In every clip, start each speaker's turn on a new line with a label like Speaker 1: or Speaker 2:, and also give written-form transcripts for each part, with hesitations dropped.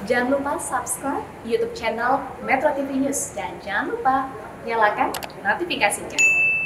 Speaker 1: Jangan lupa subscribe YouTube channel Metro TV News dan jangan lupa nyalakan notifikasinya.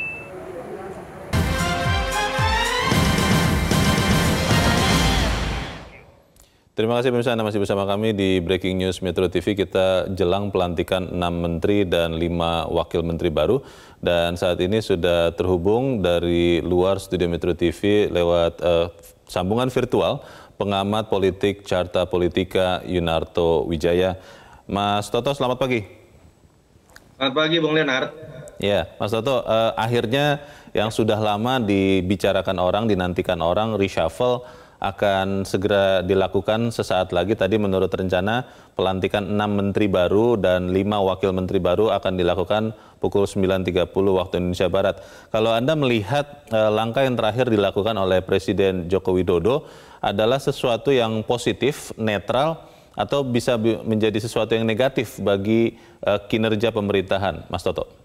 Speaker 2: Terima kasih pemirsa, Anda masih bersama kami di Breaking News Metro TV. Kita jelang pelantikan 6 menteri dan 5 wakil menteri baru. Dan saat ini sudah terhubung dari luar studio Metro TV lewat sambungan virtual pengamat politik Carta Politika Yunarto Wijaya. Mas Toto, selamat pagi.
Speaker 3: Selamat pagi, Bung Leonard.
Speaker 2: Ya, Mas Toto, akhirnya yang sudah lama dibicarakan orang, dinantikan orang, reshuffle akan segera dilakukan sesaat lagi. Tadi menurut rencana pelantikan 6 menteri baru dan 5 wakil menteri baru akan dilakukan pukul 9.30 waktu Indonesia Barat. Kalau Anda melihat langkah yang terakhir dilakukan oleh Presiden Joko Widodo adalah sesuatu yang positif, netral, atau bisa menjadi sesuatu yang negatif bagi kinerja pemerintahan, Mas Toto?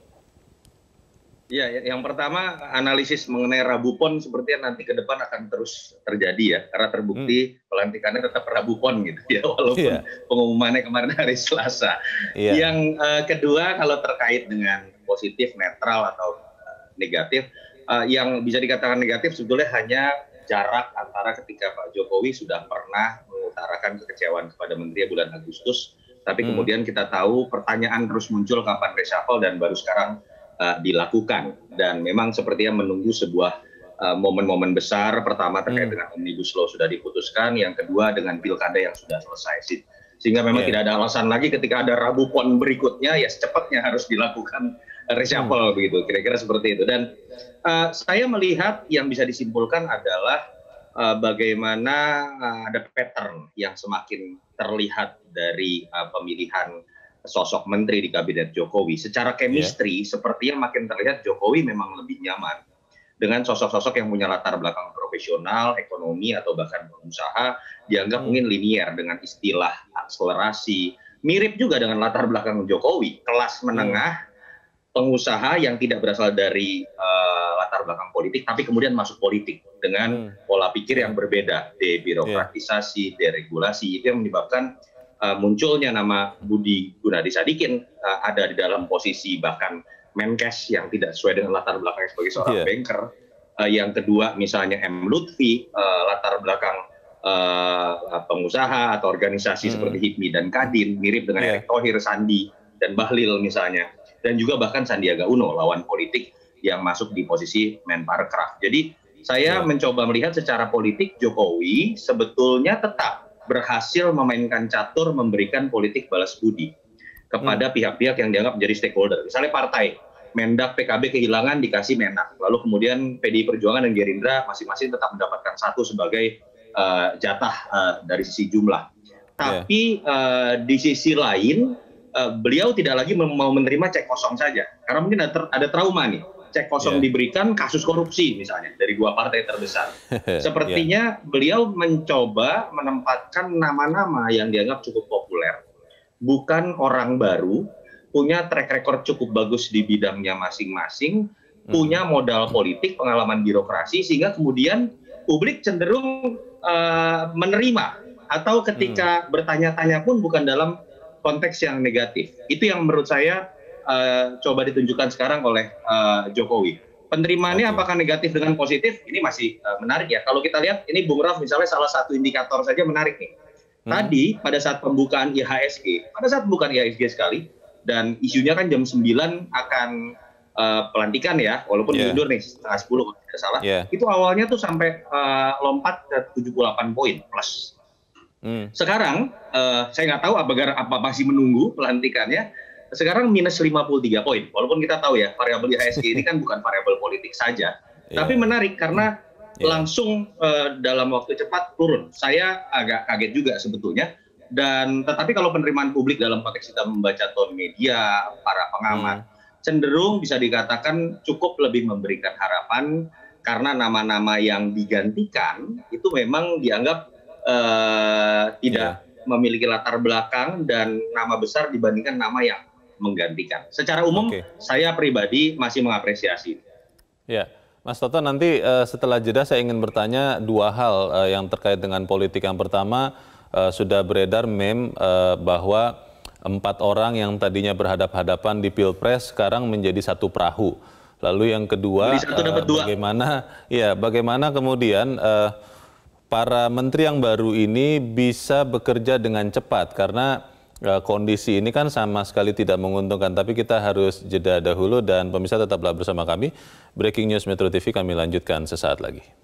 Speaker 3: Ya, yang pertama analisis mengenai Rabu Pon sepertinya nanti ke depan akan terus terjadi ya, karena terbukti pelantikannya tetap Rabu Pon gitu ya, walaupun pengumumannya kemarin hari Selasa. Yang kedua, kalau terkait dengan positif, netral atau negatif, yang bisa dikatakan negatif sebetulnya hanya jarak antara ketika Pak Jokowi sudah pernah mengutarakan kekecewaan kepada menteri bulan Agustus, tapi kemudian kita tahu pertanyaan terus muncul kapan reshuffle dan baru sekarang dilakukan, dan memang sepertinya menunggu sebuah momen-momen besar. Pertama terkait dengan Omnibus Law sudah diputuskan, yang kedua dengan pilkada yang sudah selesai, sehingga memang tidak ada alasan lagi ketika ada Rabu Pon berikutnya ya secepatnya harus dilakukan reshuffle begitu, kira-kira seperti itu. Dan saya melihat yang bisa disimpulkan adalah bagaimana ada pattern yang semakin terlihat dari pemilihan sosok menteri di kabinet Jokowi. Secara chemistry, sepertinya makin terlihat Jokowi memang lebih nyaman dengan sosok-sosok yang punya latar belakang profesional, ekonomi, atau bahkan pengusaha, dianggap mungkin linier dengan istilah akselerasi. Mirip juga dengan latar belakang Jokowi, kelas menengah, pengusaha yang tidak berasal dari latar belakang politik, tapi kemudian masuk politik dengan pola pikir yang berbeda, debirokratisasi, deregulasi. Itu yang menyebabkan munculnya nama Budi Gunadisadikin ada di dalam posisi bahkan Menkes yang tidak sesuai dengan latar belakang sebagai seorang banker. Yang kedua misalnya M. Lutfi, latar belakang pengusaha atau organisasi seperti HIPMI dan Kadin, mirip dengan Erick Thohir, Sandi, dan Bahlil misalnya. Dan juga bahkan Sandiaga Uno, lawan politik yang masuk di posisi Menparekraf. Jadi saya mencoba melihat secara politik Jokowi sebetulnya tetap berhasil memainkan catur memberikan politik balas budi kepada pihak-pihak yang dianggap menjadi stakeholder. Misalnya partai, Mendak PKB kehilangan dikasih Menak, lalu kemudian PDI Perjuangan dan Gerindra masing-masing tetap mendapatkan satu sebagai jatah dari sisi jumlah. Tapi di sisi lain, beliau tidak lagi mau menerima cek kosong saja, karena mungkin ada trauma nih. Cek kosong diberikan kasus korupsi misalnya dari 2 partai terbesar. Sepertinya beliau mencoba menempatkan nama-nama yang dianggap cukup populer. Bukan orang baru, punya track record cukup bagus di bidangnya masing-masing, punya modal politik, pengalaman birokrasi, sehingga kemudian publik cenderung menerima, atau ketika bertanya-tanya pun bukan dalam konteks yang negatif. Itu yang menurut saya coba ditunjukkan sekarang oleh Jokowi. Penerimaannya apakah negatif dengan positif? Ini masih menarik ya. Kalau kita lihat, ini Bung Raf misalnya salah satu indikator saja menarik nih. Tadi pada saat pembukaan IHSG, sekali, dan isunya kan jam 9 akan pelantikan ya, walaupun mundur nih setengah 10 kalau tidak salah. Itu awalnya tuh sampai lompat ke 78 poin plus. Sekarang saya nggak tahu apa masih menunggu pelantikannya. Sekarang minus 53 poin, walaupun kita tahu ya variabel IHSG ini kan bukan variabel politik saja, tapi menarik karena langsung dalam waktu cepat turun. Saya agak kaget juga sebetulnya, tetapi kalau penerimaan publik dalam konteks kita membaca tone media, para pengamat, cenderung bisa dikatakan cukup lebih memberikan harapan, karena nama-nama yang digantikan itu memang dianggap tidak memiliki latar belakang dan nama besar dibandingkan nama yang menggantikan. Secara umum, saya pribadi masih mengapresiasi.
Speaker 2: Ya, Mas Toto, nanti setelah jeda saya ingin bertanya 2 hal yang terkait dengan politik. Yang pertama, sudah beredar meme bahwa 4 orang yang tadinya berhadap-hadapan di Pilpres sekarang menjadi satu perahu. Lalu yang kedua, bagaimana kemudian para menteri yang baru ini bisa bekerja dengan cepat, karena kondisi ini kan sama sekali tidak menguntungkan. Tapi kita harus jeda dahulu, dan pemirsa tetaplah bersama kami. Breaking News Metro TV kami lanjutkan sesaat lagi.